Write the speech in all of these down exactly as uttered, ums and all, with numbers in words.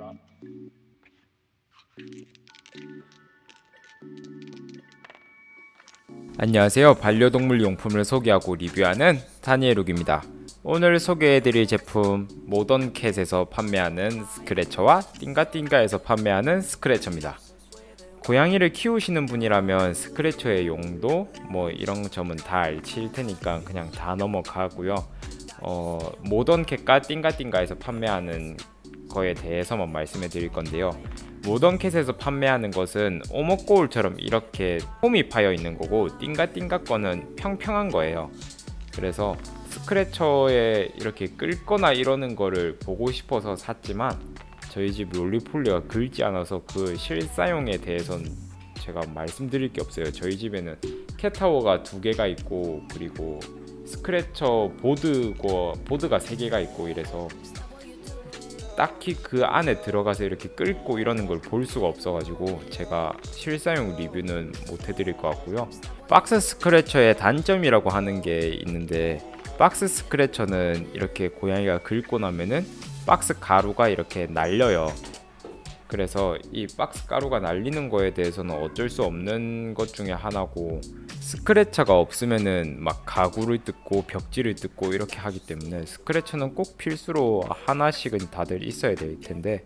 안녕하세요. 반려동물 용품을 소개하고 리뷰하는 다니엘욱입니다. 오늘 소개해드릴 제품 모던캣에서 판매하는 스크래쳐와 띵가띵가에서 판매하는 스크래쳐입니다. 고양이를 키우시는 분이라면 스크래쳐의 용도 뭐 이런 점은 다 알칠 테니까 그냥 다 넘어가고요. 어, 모던캣과 띵가띵가에서 판매하는 거에 대해서만 말씀해 드릴 건데요. 모던캣에서 판매하는 것은 오목거울처럼 이렇게 홈이 파여 있는 거고, 띵가띵가 거는 평평한 거예요. 그래서 스크래쳐에 이렇게 긁거나 이러는 거를 보고 싶어서 샀지만 저희 집 롤리폴리가 긁지 않아서 그 실사용에 대해서는 제가 말씀드릴 게 없어요. 저희 집에는 캣타워가 두 개가 있고, 그리고 스크래쳐 보드고 보드가 세 개가 있고, 이래서 딱히 그 안에 들어가서 이렇게 끓고 이러는 걸 볼 수가 없어가지고 제가 실사용 리뷰는 못 해드릴 것 같고요. 박스 스크래쳐의 단점이라고 하는 게 있는데, 박스 스크래쳐는 이렇게 고양이가 긁고 나면은 박스 가루가 이렇게 날려요. 그래서 이 박스 가루가 날리는 거에 대해서는 어쩔 수 없는 것 중에 하나고, 스크래쳐가 없으면은 막 가구를 뜯고 벽지를 뜯고 이렇게 하기 때문에 스크래쳐는 꼭 필수로 하나씩은 다들 있어야 될 텐데,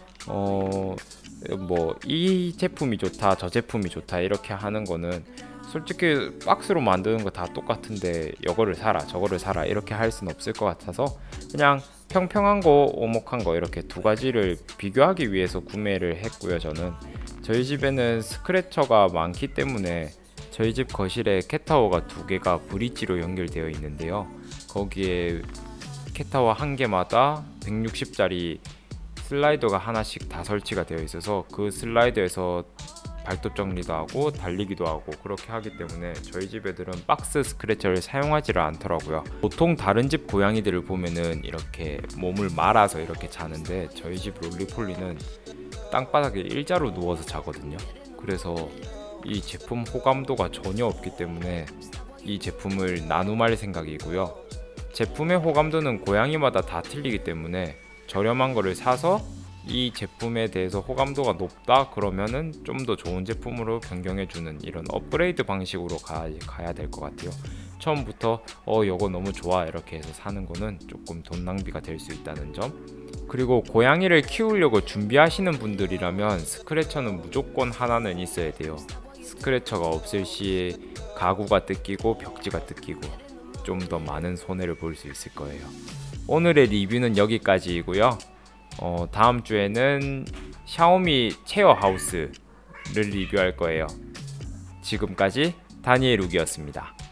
어 뭐 이 제품이 좋다 저 제품이 좋다 이렇게 하는 거는 솔직히 박스로 만드는 거 다 똑같은데 이거를 사라 저거를 사라 이렇게 할 수는 없을 것 같아서, 그냥 평평한 거 오목한 거 이렇게 두 가지를 비교하기 위해서 구매를 했고요. 저는 저희 집에는 스크래쳐가 많기 때문에 저희 집 거실에 캣타워가 두 개가 브릿지로 연결되어 있는데요. 거기에 캣타워 한 개마다 백육십 짜리 슬라이더가 하나씩 다 설치가 되어 있어서 그 슬라이더에서 발톱 정리도 하고 달리기도 하고 그렇게 하기 때문에 저희 집 애들은 박스 스크래쳐를 사용하지를 않더라고요. 보통 다른 집 고양이들을 보면은 이렇게 몸을 말아서 이렇게 자는데, 저희 집 롤리폴리는 땅바닥에 일자로 누워서 자거든요. 그래서 이 제품 호감도가 전혀 없기 때문에 이 제품을 나눔할 생각이고요. 제품의 호감도는 고양이마다 다 틀리기 때문에 저렴한 거를 사서 이 제품에 대해서 호감도가 높다 그러면은 좀 더 좋은 제품으로 변경해주는 이런 업그레이드 방식으로 가, 가야 될 것 같아요. 처음부터 어 이거 너무 좋아 이렇게 해서 사는 거는 조금 돈 낭비가 될 수 있다는 점. 그리고 고양이를 키우려고 준비하시는 분들이라면 스크래쳐는 무조건 하나는 있어야 돼요. 스크래쳐가 없을 시에 가구가 뜯기고 벽지가 뜯기고 좀 더 많은 손해를 볼 수 있을 거예요. 오늘의 리뷰는 여기까지이고요. 어, 다음 주에는 샤오미 체어 하우스를 리뷰할 거예요. 지금까지 다니엘욱이었습니다.